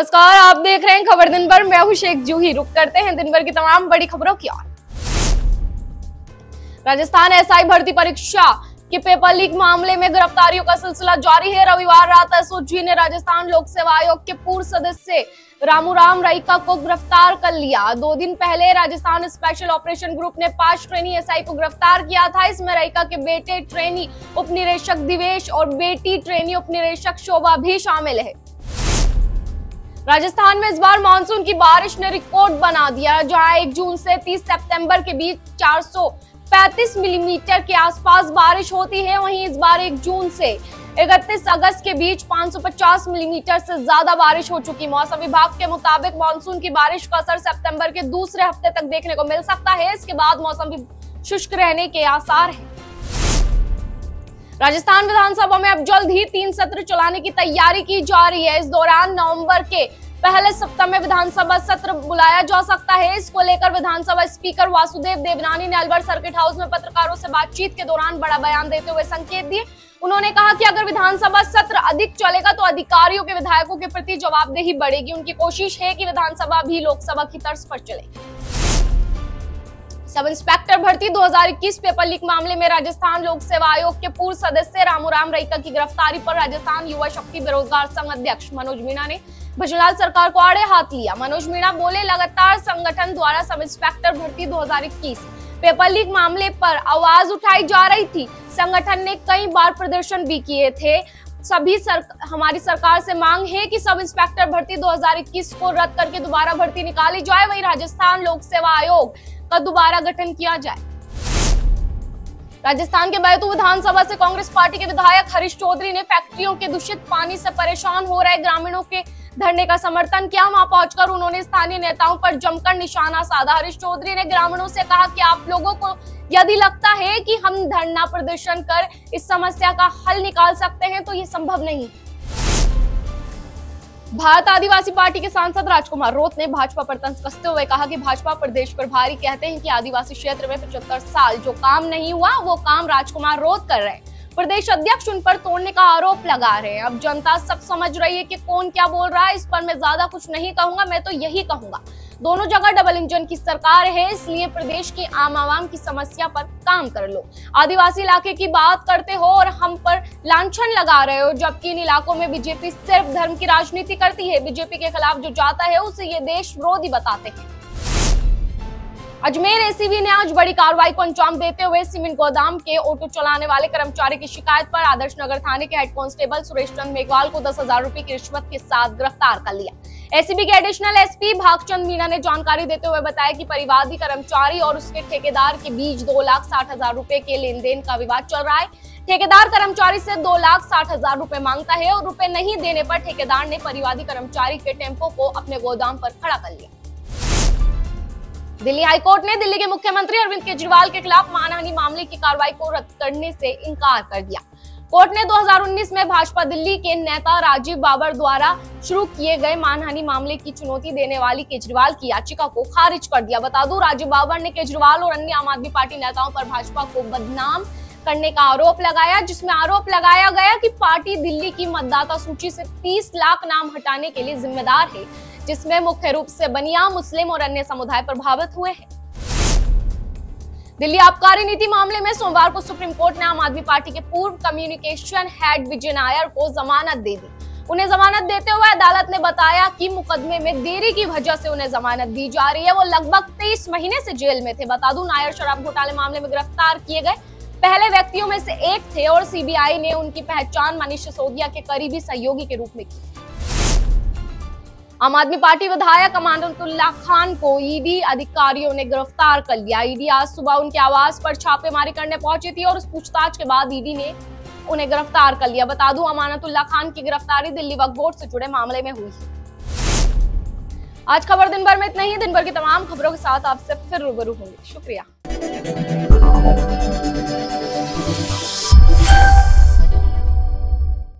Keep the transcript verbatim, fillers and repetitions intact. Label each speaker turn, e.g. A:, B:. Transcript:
A: नमस्कार, आप देख रहे हैं खबर दिन भर। मैं हूं शेख जूही। रुक करते हैं दिन भर की तमाम बड़ी खबरों की ओर। राजस्थान एसआई भर्ती परीक्षा के पेपर लीक मामले में गिरफ्तारियों का सिलसिला जारी है। रविवार रात एसओजी ने राजस्थान लोक सेवा आयोग के पूर्व सदस्य रामूराम रईका को गिरफ्तार कर लिया। दो दिन पहले राजस्थान स्पेशल ऑपरेशन ग्रुप ने पांच ट्रेनी एसआई को गिरफ्तार किया था। इसमें रईका के बेटे ट्रेनी उपनिरीक्षक दिवेश और बेटी ट्रेनी उपनिरीक्षक शोभा भी शामिल है। राजस्थान में इस बार मानसून की बारिश ने रिकॉर्ड बना दिया, जहां एक जून से तीस सितंबर के बीच चार सौ पैंतीस मिलीमीटर के आसपास बारिश होती है। वहीं इस बार एक जून से इकतीस अगस्त के बीच पाँच सौ पचास मिलीमीटर से ज्यादा बारिश हो चुकी। मौसम विभाग के मुताबिक मानसून की बारिश का असर सितंबर के दूसरे हफ्ते तक देखने को मिल सकता है। इसके बाद मौसम भी शुष्क रहने के आसार हैं। राजस्थान विधानसभा में अब जल्द ही तीन सत्र चलाने की तैयारी की जा रही है। इस दौरान नवंबर के पहले सप्ताह में विधानसभा सत्र बुलाया जा सकता है। इसको लेकर विधानसभा स्पीकर वासुदेव देवनानी ने अलवर सर्किट हाउस में पत्रकारों से बातचीत के दौरान बड़ा बयान देते हुए संकेत दिए। उन्होंने कहा कि अगर विधानसभा सत्र अधिक चलेगा तो अधिकारियों के विधायकों के प्रति जवाबदेही बढ़ेगी। उनकी कोशिश है कि विधानसभा भी लोकसभा की तर्ज पर चले। सब इंस्पेक्टर भर्ती दो हज़ार इक्कीस पेपर लीक मामले में राजस्थान लोक सेवा आयोग के पूर्व सदस्य रामूराम रईका की गिरफ्तारी पर राजस्थान युवा शक्ति बेरोजगार संघ अध्यक्ष मनोज मीणा ने भजनलाल सरकार को आड़े हाथ लिया। मनोज मीणा बोले, लगातार संगठन द्वारा सब इंस्पेक्टर भर्ती दो हज़ार इक्कीस पेपर लीक मामले पर आवाज उठाई जा रही थी। संगठन ने कई बार प्रदर्शन भी किए थे। सभी सर, हमारी सरकार से मांग है कि सब इंस्पेक्टर भर्ती दो हज़ार इक्कीस को रद्द करके दोबारा भर्ती निकाली जाए। वहीं राजस्थान लोक सेवा आयोग का दोबारा गठन किया जाए। राजस्थान के बैतूल विधानसभा से कांग्रेस पार्टी के विधायक हरीश चौधरी ने फैक्ट्रियों के दूषित पानी से परेशान हो रहे ग्रामीणों के धरने का समर्थन किया। वहां पहुंचकर उन्होंने स्थानीय नेताओं पर जमकर निशाना साधा। हरीश चौधरी ने ग्रामीणों से कहा कि आप लोगों को यदि लगता है कि हम धरना प्रदर्शन कर इस समस्या का हल निकाल सकते हैं तो ये संभव नहीं। भारत आदिवासी पार्टी के सांसद राजकुमार रोत ने भाजपा पर तंज कसते हुए कहा कि भाजपा प्रदेश प्रभारी कहते हैं कि आदिवासी क्षेत्र में पचहत्तर साल जो काम नहीं हुआ वो काम राजकुमार रोत कर रहे हैं। प्रदेश अध्यक्ष उन पर तोड़ने का आरोप लगा रहे हैं। अब जनता सब समझ रही है कि कौन क्या बोल रहा है। इस पर मैं ज्यादा कुछ नहीं कहूंगा, मैं तो यही कहूंगा दोनों जगह डबल इंजन की सरकार है, इसलिए प्रदेश की आम आवाम की समस्या पर काम कर लो। आदिवासी इलाके की बात करते हो और हम पर लांछन लगा रहे हो, जबकि इन इलाकों में बीजेपी सिर्फ धर्म की राजनीति करती है। बीजेपी के खिलाफ जो जाता है उसे ये देश विरोधी बताते हैं। अजमेर एसीबी ने आज बड़ी कार्रवाई को अंजाम देते हुए सीमेंट गोदाम के ऑटो चलाने वाले कर्मचारी की शिकायत पर आदर्श नगर थाने के हेड कांस्टेबल सुरेश चंद मेघवाल को दस हजार रुपए की रिश्वत के साथ गिरफ्तार कर लिया। एसीबी के एडिशनल एसपी भागचंद मीणा ने जानकारी देते हुए बताया कि परिवादी कर्मचारी और उसके ठेकेदार के बीच दो लाख साठ हजार रुपए के लेन देन का विवाद चल रहा है। ठेकेदार कर्मचारी से दो लाख साठ हजार रुपए मांगता है और रुपए नहीं देने पर ठेकेदार ने परिवादी कर्मचारी के टेम्पो को अपने गोदाम पर खड़ा कर लिया। दिल्ली हाईकोर्ट ने दिल्ली के मुख्यमंत्री अरविंद केजरीवाल के खिलाफ मानहानि मामले की कार्रवाई को रद्द करने से इनकार कर दिया। कोर्ट ने दो हज़ार उन्नीस में भाजपा दिल्ली के नेता राजीव बाबर द्वारा शुरू किए गए मानहानि मामले की चुनौती देने वाली केजरीवाल की याचिका को खारिज कर दिया। बता दूं, राजीव बाबर ने केजरीवाल और अन्य आम आदमी पार्टी नेताओं पर भाजपा को बदनाम करने का आरोप लगाया, जिसमें आरोप लगाया गया कि पार्टी दिल्ली की मतदाता सूची से तीस लाख नाम हटाने के लिए जिम्मेदार है, जिसमें मुख्य रूप से बनिया, मुस्लिम और अन्य समुदाय प्रभावित हुए हैं। दिल्ली आबकारी नीति मामले में सोमवार को सुप्रीम कोर्ट ने आम आदमी पार्टी के पूर्व कम्युनिकेशन हेड विजय नायर को जमानत दे दी। उन्हें जमानत देते हुए अदालत ने बताया कि मुकदमे में देरी की वजह से उन्हें जमानत दी जा रही है। वो लगभग तेईस महीने से जेल में थे। बता दूं, नायर शराब घोटाले मामले में गिरफ्तार किए गए पहले व्यक्तियों में से एक थे और सीबीआई ने उनकी पहचान मनीष सिसोदिया के करीबी सहयोगी के रूप में की। आम आदमी पार्टी विधायक अमानतुल्लाह खान को ईडी अधिकारियों ने गिरफ्तार कर लिया। ईडी आज सुबह उनके आवास पर छापेमारी करने पहुंची थी और उस पूछताछ के बाद ईडी ने उन्हें गिरफ्तार कर लिया। बता दूं, अमानतुल्लाह खान की गिरफ्तारी दिल्ली वक्फ बोर्ड से जुड़े मामले में हुई है। आज खबर दिन भर में इतना ही। दिन भर की तमाम खबरों के साथ आपसे फिर रूबरू होंगे। शुक्रिया।